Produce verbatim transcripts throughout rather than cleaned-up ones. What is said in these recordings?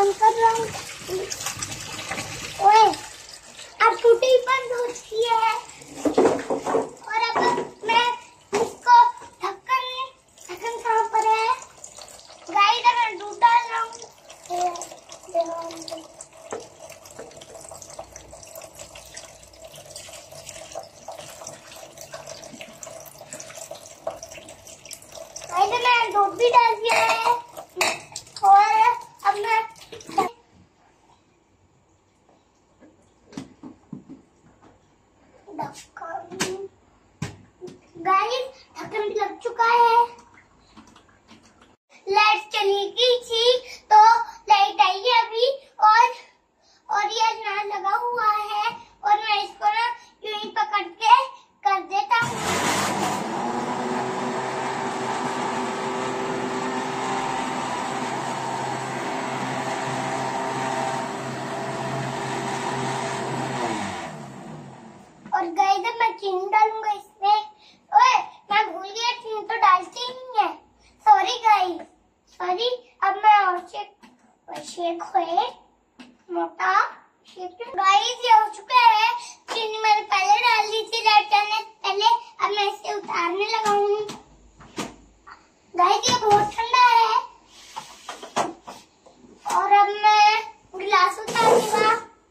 बंद कर रहा हूँ। ओए अब टूटी बंद होती है और अब मैं इसको ढक्कन ढक्कन कहाँ पर है गाइस, मैं दूध डाल रहा हूँ। मैंने दूध भी डाल दिया है और अब मैं गाइस ढक्कन भी लग चुका है। लाइट चली गई थी तो लाइट आई है अभी और और ये ना लगा हुआ है और मैं इसको ना यूं ही पकड़ के कर देता हूँ। और गाइस मैं चीनी डालूंगा इसमें। ओए मैं भूल गया, चीनी तो डालती ही नहीं है। Sorry guys, sorry. अब मैं और शेक शेक होए मोटा शेक। गाइस ये हो चुका है। चीनी मैंने पहले डाल दी थी लाइट करने पहले। अब मैं इसे उतारने लगा हूँ। गाइस ये बहुत ठंडा है और अब मैं गिलास उतारूंगा।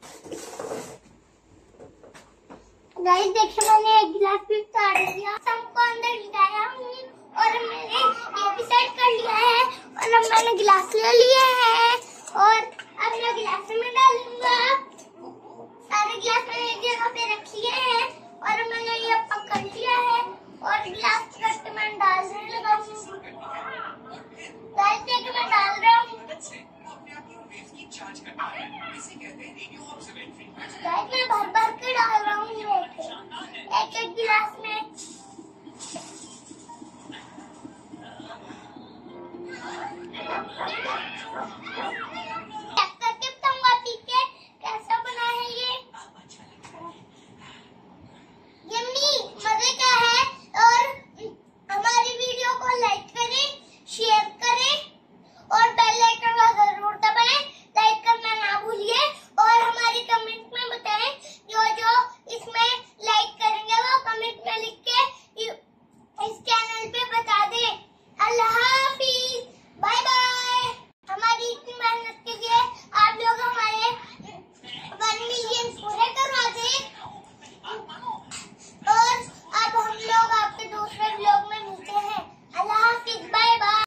गाइस देखिए मैंने एक गिलास भी उतार दिया, सबको अंदर गिराया हूँ और मैंने ये भी सेट कर लिया है और अब मैंने गिलास ले लिए हैं और अब मैं गिलास में डालूंगा। सारे गिलास मैंने एक जगह पे रख लिए हैं और मैंने ये पकड़ लिया है और गिलास करके मैं डालने लगा हूँ। गाइस देखिए मैं डाल रहा हूँ। गाइस मैं भर भर के डाल रहा हूँ एक एक गिलास में।